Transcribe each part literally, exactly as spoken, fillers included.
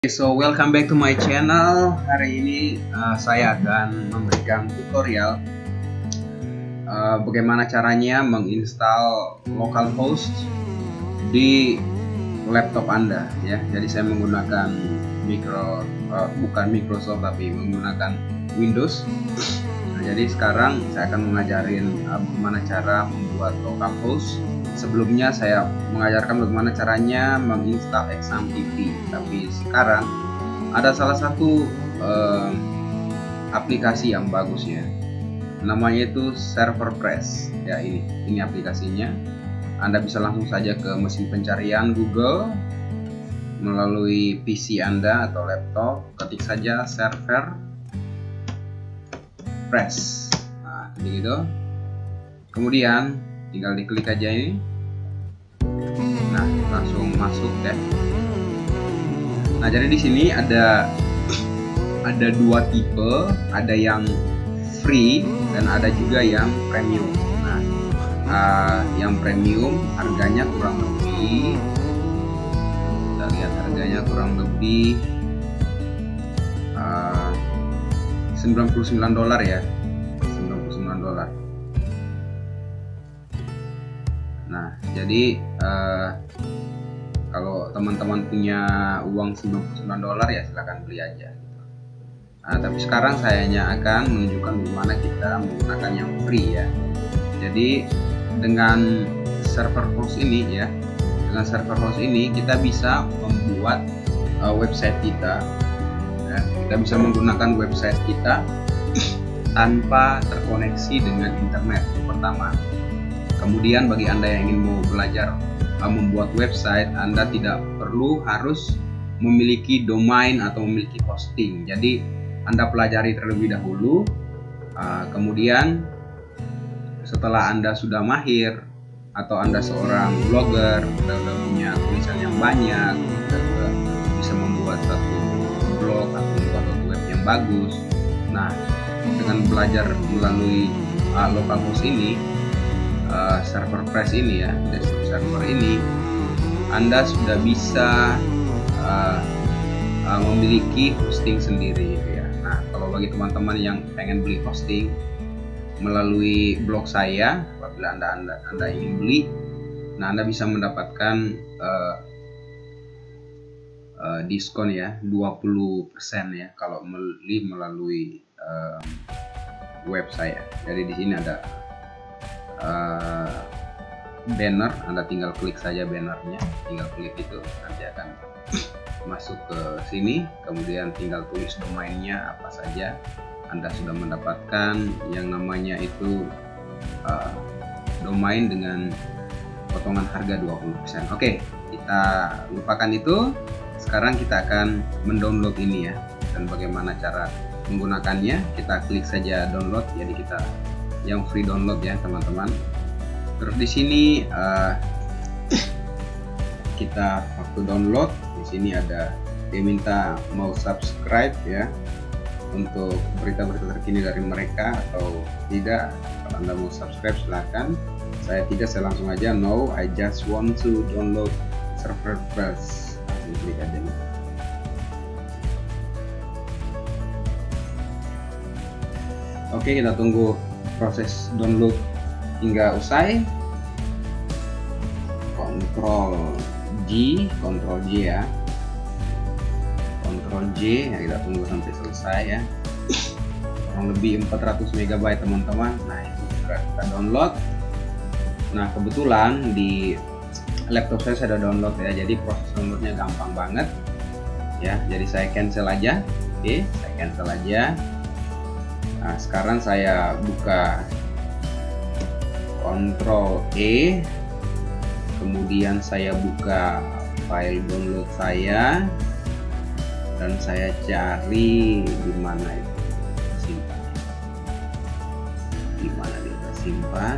So welcome back to my channel. Hari ini uh, saya akan memberikan tutorial uh, bagaimana caranya menginstal localhost di laptop Anda ya. Jadi saya menggunakan micro uh, bukan Microsoft tapi menggunakan Windows. Nah, jadi sekarang saya akan mengajarin uh, bagaimana cara membuat localhost. Sebelumnya saya mengajarkan bagaimana caranya menginstal Exam T V, tapi sekarang ada salah satu eh, aplikasi yang bagus ya, namanya itu Serverpress ya. Ini ini aplikasinya. Anda bisa langsung saja ke mesin pencarian Google melalui P C Anda atau laptop, ketik saja Serverpress. Nah, gitu. Kemudian tinggal diklik aja ini. Nah, langsung masuk ya. Nah, jadi di sini ada ada dua tipe, ada yang free dan ada juga yang premium. Nah, uh, yang premium harganya kurang lebih, kita lihat harganya kurang lebih uh, sembilan puluh sembilan dolar ya, sembilan puluh sembilan dolar. Nah, jadi uh, kalau teman-teman punya uang sembilan puluh sembilan dolar ya silahkan beli aja gitu. Nah, tapi sekarang saya hanya akan menunjukkan bagaimana kita menggunakan yang free ya. Jadi dengan Serverhost ini ya, dengan Serverhost ini kita bisa membuat uh, website kita ya. Kita bisa menggunakan website kita tanpa terkoneksi dengan internet, yang pertama. Kemudian bagi Anda yang ingin mau belajar uh, membuat website, Anda tidak perlu harus memiliki domain atau memiliki hosting. Jadi Anda pelajari terlebih dahulu, uh, kemudian setelah Anda sudah mahir atau Anda seorang blogger, Anda sudah punya tulisan yang banyak, Anda sudah bisa membuat satu blog atau membuat satu web yang bagus. Nah, dengan belajar melalui uh, localhost ini, Uh, Serverpress ini ya, desktop server ini, Anda sudah bisa uh, uh, memiliki hosting sendiri ya. Nah, kalau bagi teman-teman yang pengen beli hosting melalui blog saya, apabila anda anda, anda ingin beli, nah Anda bisa mendapatkan uh, uh, diskon ya dua puluh persen ya kalau beli melalui uh, web saya. Jadi di sini ada Uh, banner, Anda tinggal klik saja bannernya, tinggal klik itu nanti akan masuk ke sini, kemudian tinggal tulis domainnya apa saja. Anda sudah mendapatkan yang namanya itu uh, domain dengan potongan harga dua puluh persen. Oke, kita lupakan itu. Sekarang kita akan mendownload ini ya, dan bagaimana cara menggunakannya. Kita klik saja download, jadi kita yang free download ya teman-teman. Terus di sini uh, kita waktu download di sini ada dia minta mau subscribe ya untuk berita-berita terkini dari mereka atau tidak. Kalau Anda mau subscribe silahkan. Saya tidak, saya langsung aja no, I just want to download Serverpress. Langsung klik aja nih. Oke, kita tunggu proses download hingga usai. Ctrl G, Ctrl J ya, Ctrl J ya, kita tunggu sampai selesai ya. Kurang lebih empat ratus megabyte teman-teman. Nah, itu sudah kita download. Nah, kebetulan di laptop saya sudah download ya, jadi proses downloadnya gampang banget ya. Jadi saya cancel aja. Oke, saya cancel aja. Nah, sekarang saya buka Ctrl E, kemudian saya buka file download saya dan saya cari di mana itu simpan, di mana dia tersimpan.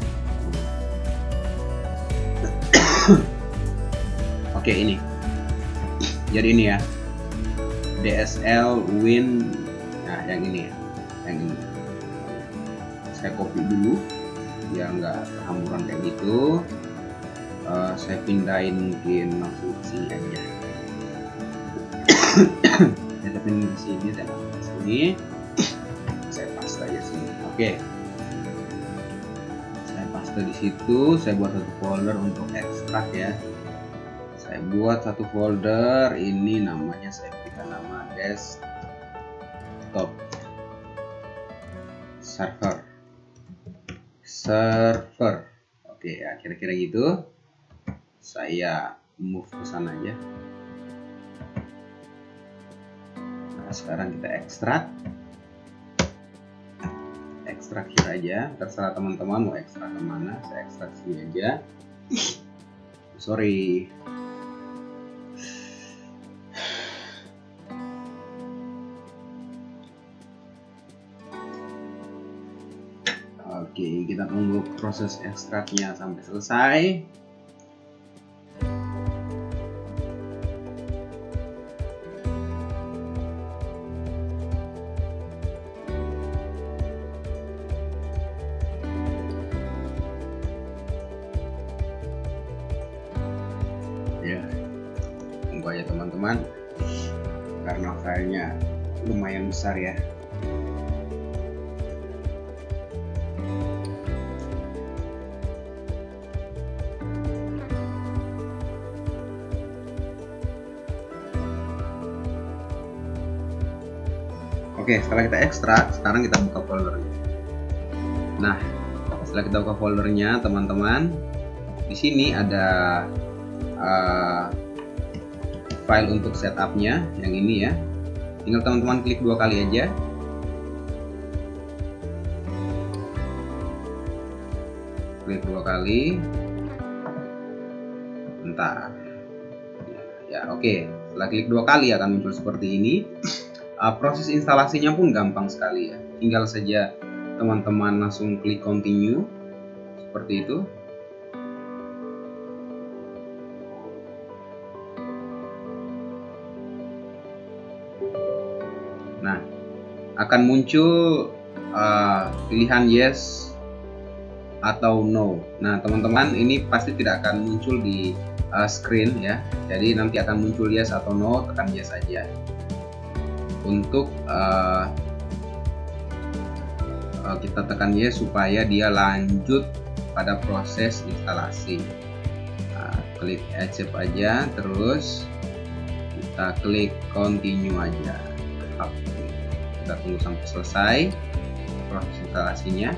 Oke, ini Jadi ini ya, D S L Win, nah yang ini ya, yang ini. Saya copy dulu, biar nggak kehamburan kayak gitu. Uh, saya pindahin mungkin langsung ke sini aja. Saya pindahin ke sini dan ke sini. Saya paste aja sini. Oke. Okay. Saya paste di situ. Saya buat satu folder untuk ekstrak ya. Saya buat satu folder, ini namanya saya berikan nama desktop server server. Oke ya, kira-kira gitu. Saya move ke sana aja. Nah, sekarang kita ekstrak ekstrak here aja, terserah teman-teman mau ekstrak kemana. Saya ekstrak sini aja. Sorry. Oke, kita tunggu proses ekstraknya sampai selesai. Ya, tunggu aja teman-teman, karena filenya lumayan besar ya. Oke, setelah kita ekstrak, sekarang kita buka foldernya. Nah, setelah kita buka foldernya, teman-teman, di sini ada uh, file untuk setupnya, yang ini ya. Tinggal teman-teman klik dua kali aja. Klik dua kali. Bentar. Ya, oke. Setelah klik dua kali akan muncul seperti ini. Uh, proses instalasinya pun gampang sekali ya, tinggal saja teman-teman langsung klik continue seperti itu. Nah, akan muncul uh, pilihan yes atau no. Nah, teman-teman, ini pasti tidak akan muncul di uh, screen ya, jadi nanti akan muncul yes atau no, tekan yes saja untuk uh, uh, kita tekan yes supaya dia lanjut pada proses instalasi. Nah, klik accept aja, terus kita klik continue aja. Kita tunggu sampai selesai proses instalasinya.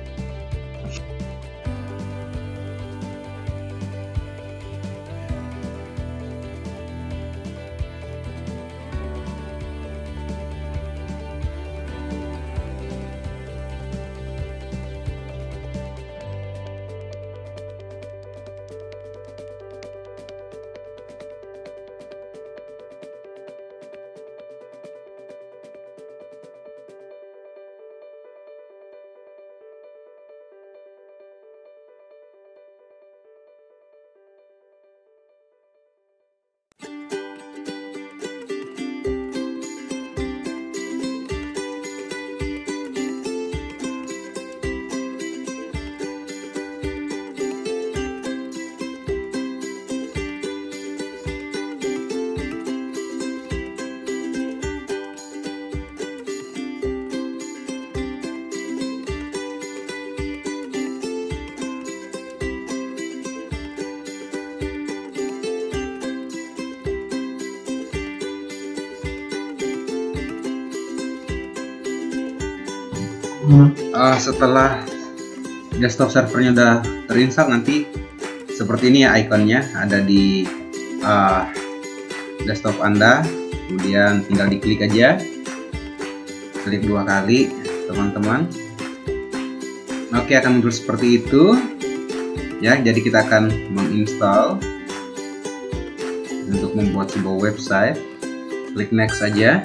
Uh, setelah desktop servernya udah terinstall, nanti seperti ini ya ikonnya, ada di uh, desktop Anda. Kemudian tinggal diklik aja, klik dua kali teman-teman. Oke, akan muncul seperti itu ya. Jadi kita akan menginstal untuk membuat sebuah website. Klik next saja.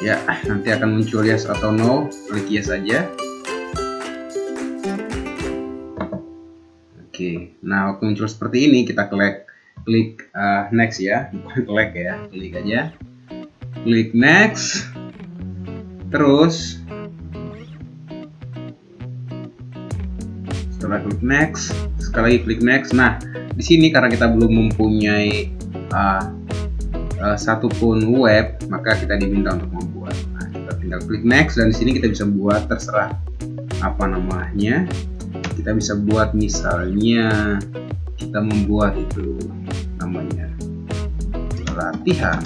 Ya, nanti akan muncul yes atau no, klik yes aja. Oke, nah waktu muncul seperti ini kita klik klik uh, next ya, bukan klik ya, klik aja, klik next, terus setelah klik next, sekali lagi klik next. Nah, di sini karena kita belum mempunyai uh, uh, satupun web, maka kita diminta untuk membuat. Nah, kita tinggal klik next dan di sini kita bisa buat terserah apa namanya. Kita bisa buat misalnya kita membuat itu namanya latihan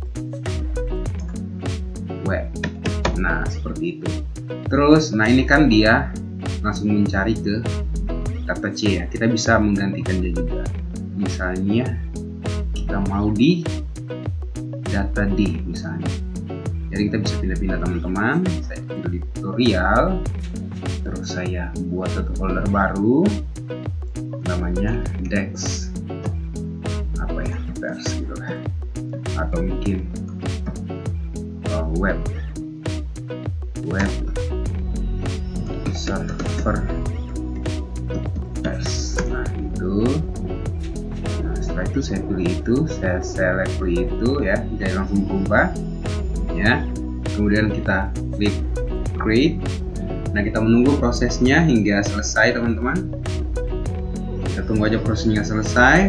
web. Nah, seperti itu. Terus, nah ini kan dia langsung mencari ke kata C ya. Kita bisa menggantikannya juga. Misalnya kita mau di data D misalnya. Jadi kita bisa pindah-pindah teman-teman. Saya pilih di tutorial. Terus saya buat satu folder baru namanya dex apa ya, vers gitu lah, atau mungkin uh, web web server vers. Nah itu, nah setelah itu saya pilih itu, saya select pilih itu ya, jadi langsung berubah ya. Kemudian kita klik create. Nah, kita menunggu prosesnya hingga selesai, teman-teman. Kita tunggu aja prosesnya selesai.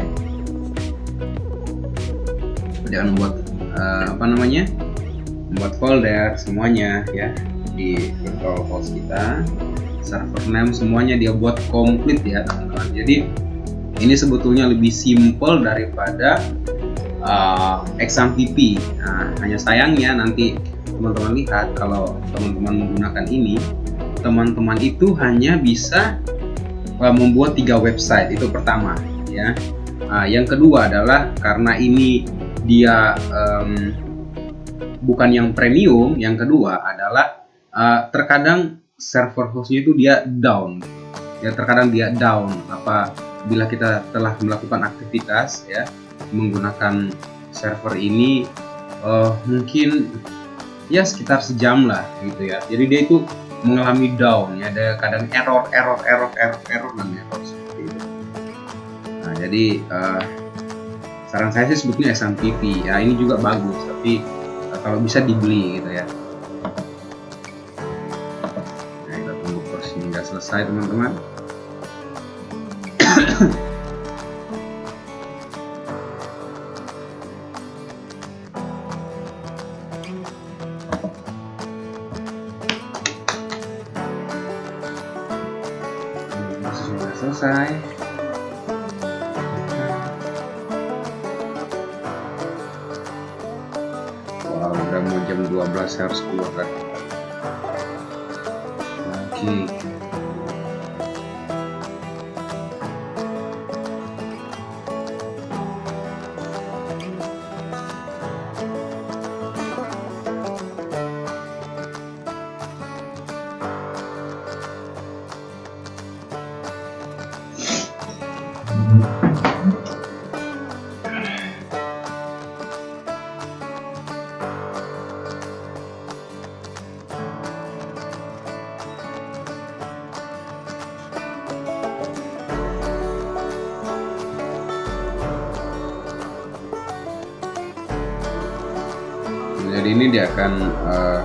Jangan membuat uh, apa namanya, membuat folder semuanya ya di virtual host kita. Server name semuanya dia buat komplit ya, teman-teman. Jadi ini sebetulnya lebih simple daripada uh, X A M P P. Nah, hanya sayangnya nanti teman-teman lihat kalau teman-teman menggunakan ini, teman-teman itu hanya bisa uh, membuat tiga website. Itu pertama ya. Uh, yang kedua adalah karena ini dia um, bukan yang premium. Yang kedua adalah uh, terkadang server hostnya itu dia down ya, terkadang dia down apa bila kita telah melakukan aktivitas ya menggunakan server ini uh, mungkin ya sekitar sejam lah gitu ya. Jadi dia itu mengalami down ya, ada kadang error error error error error dan error seperti itu. Nah jadi uh, saran saya sih sebetulnya X A M P P ya, ini juga bagus tapi uh, kalau bisa dibeli gitu ya. Nah kita tunggu proses hingga selesai, teman-teman. Sudah selesai. Wow, udah mau jam dua belas harus keluar kan. Oke. Jadi ini dia akan uh,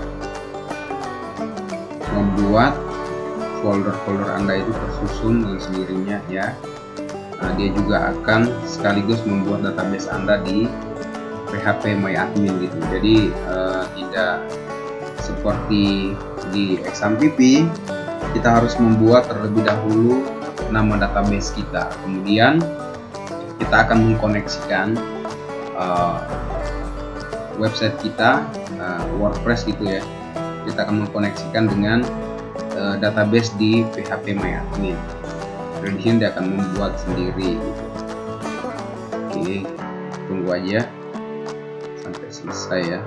membuat folder-folder Anda itu tersusun dengan sendirinya ya. Nah, dia juga akan sekaligus membuat database Anda di P H P MyAdmin gitu. Jadi uh, tidak seperti di X A M P P, kita harus membuat terlebih dahulu nama database kita. Kemudian kita akan mengkoneksikan uh, website kita, uh, WordPress gitu ya. Kita akan mengkoneksikan dengan uh, database di P H P MyAdmin. Dan di sini dia akan membuat sendiri gitu. Oke, tunggu aja sampai selesai ya.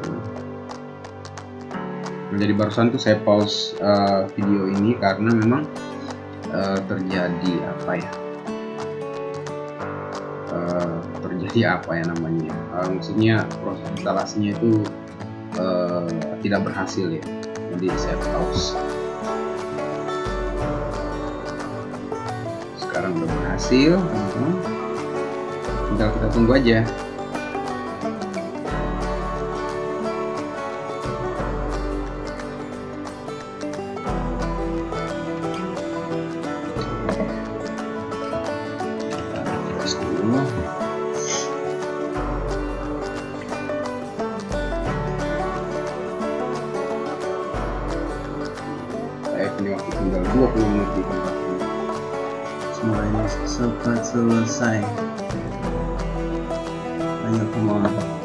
Nah, jadi barusan tuh saya pause uh, video ini karena memang uh, terjadi apa ya? Uh, terjadi apa ya namanya? Uh, maksudnya proses instalasinya itu uh, tidak berhasil ya. Jadi saya pause. Sekarang udah berhasil, teman-teman. Tinggal kita tunggu aja. Saya punya waktu tinggal dua puluh menit di tempat ini. Semua ini cepat selesai. Ayo teman.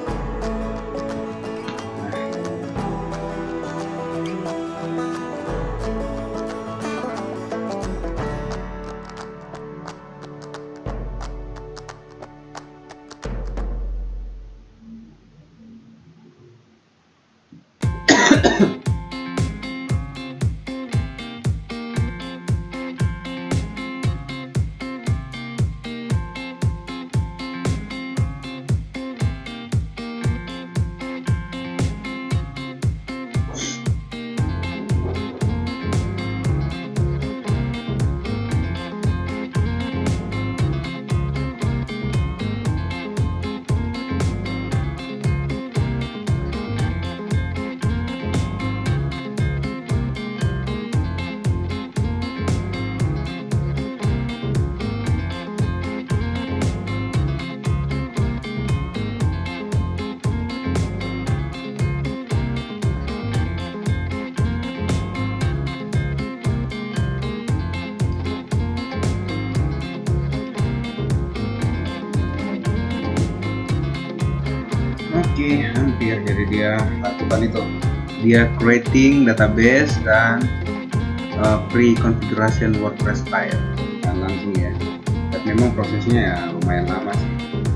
Oke, hampir. Jadi dia lakukan itu, dia creating database dan uh, pre-configuration WordPress file dan langsung ya. Dan memang prosesnya ya lumayan lama sih.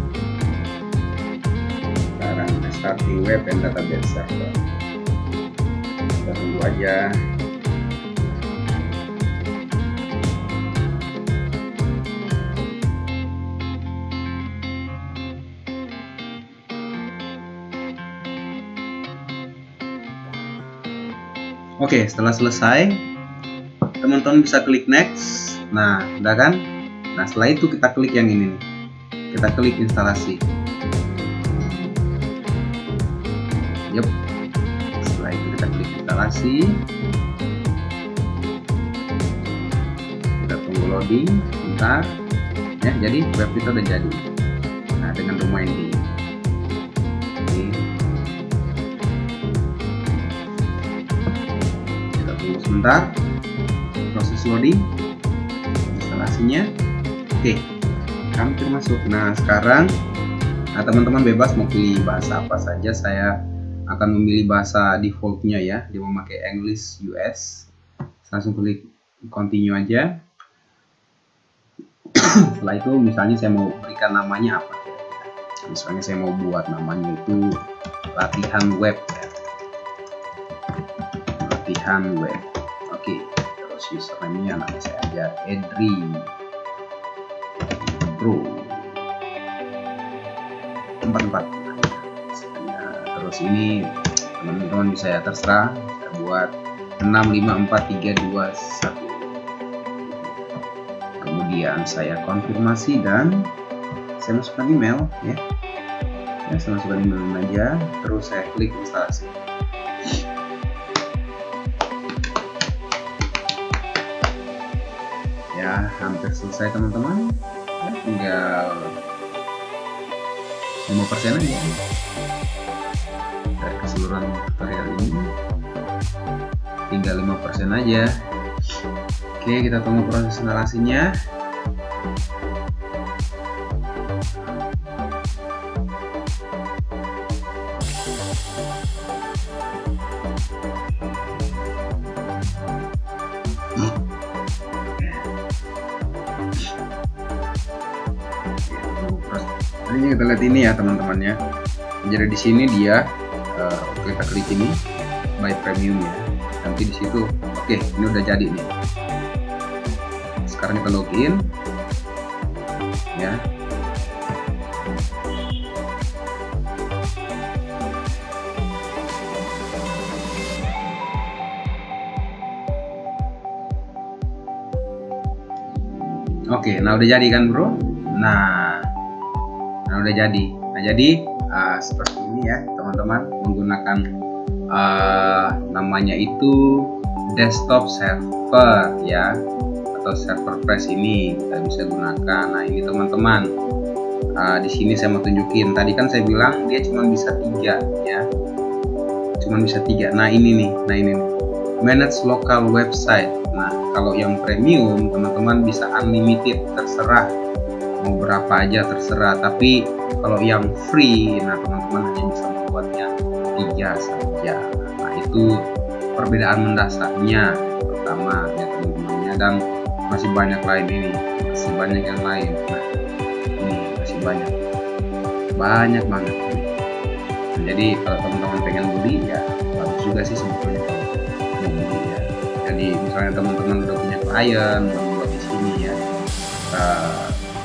Sekarang starting web and database server. Kita tunggu aja. Oke, setelah selesai, teman-teman bisa klik next. Nah, udah kan? Nah, setelah itu kita klik yang ini nih. Kita klik instalasi. Yup. Setelah itu kita klik instalasi. Kita tunggu loading bentar. Ya, jadi web kita udah jadi. Nah, dengan domain ini. Sebentar, proses loading instalasinya. Oke, hampir masuk. Nah, sekarang nah teman-teman bebas mau pilih bahasa apa saja. Saya akan memilih bahasa defaultnya ya, dia memakai English U S. Langsung klik continue aja. Setelah itu misalnya saya mau berikan namanya apa, misalnya saya mau buat namanya itu latihan web ya. Latihan web. Oke, terus username-nya nanti saya aja Edri Bro empat empat. Terus ini teman-teman bisa ya terserah, saya buat enam lima empat tiga dua satu. Kemudian saya konfirmasi dan saya masukkan email ya. Ya, saya masukkan email aja, terus saya klik instalasi. Ya, hampir selesai teman-teman. Ya, tinggal lima persen aja dari keseluruhan tutorial ini. Tinggal lima persen aja. Oke, kita tunggu proses instalasinya. Ini kita lihat ini ya teman-teman ya. Jadi di sini dia uh, kita klik ini buy premium ya. Nanti di situ oke, okay, ini udah jadi nih. Sekarang kita login ya. Oke, nah udah jadi kan bro? Nah, nah udah jadi. Nah jadi uh, seperti ini ya teman-teman, menggunakan uh, namanya itu desktop server ya, atau server press ini kita bisa gunakan. Nah ini teman-teman, uh, di sini saya mau tunjukin. Tadi kan saya bilang dia cuma bisa tiga ya, cuma bisa tiga. Nah ini nih, nah ini nih. Manage local website. Nah kalau yang premium teman-teman bisa unlimited, terserah mau berapa aja terserah. Tapi kalau yang free, nah teman-teman hanya bisa membuatnya tiga saja. Nah itu perbedaan mendasarnya pertama ya teman-temannya, dan masih banyak lain ini, masih banyak yang lain. Nah ini masih banyak, banyak banget. Nah, jadi kalau teman-teman pengen beli ya bagus juga sih sebetulnya kalau mau beli ya. Jadi misalnya teman-teman udah punya klien mau buat di sini ya, uh,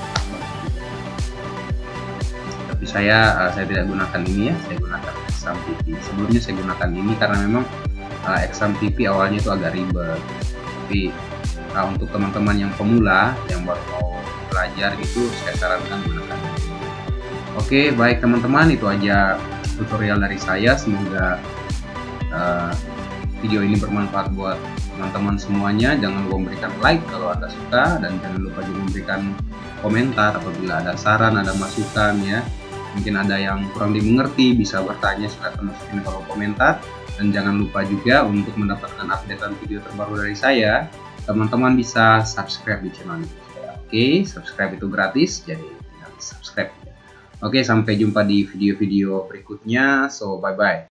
tapi saya uh, saya tidak gunakan ini ya, saya gunakan Exam P P. Sebelumnya saya gunakan ini karena memang uh, Exam P P awalnya itu agak ribet, tapi uh, untuk teman-teman yang pemula yang baru mau belajar gitu saya sarankan gunakan ini. Oke baik teman-teman, itu aja tutorial dari saya. Semoga uh, video ini bermanfaat buat teman-teman semuanya. Jangan lupa memberikan like kalau Anda suka, dan jangan lupa juga memberikan komentar apabila ada saran, ada masukan ya. Mungkin ada yang kurang dimengerti, bisa bertanya, silahkan masukin di kolom komentar. Dan jangan lupa juga untuk mendapatkan updatean video terbaru dari saya, teman-teman bisa subscribe di channel ini. Oke, subscribe itu gratis, jadi tinggal subscribe. Oke, sampai jumpa di video-video berikutnya. So, bye-bye.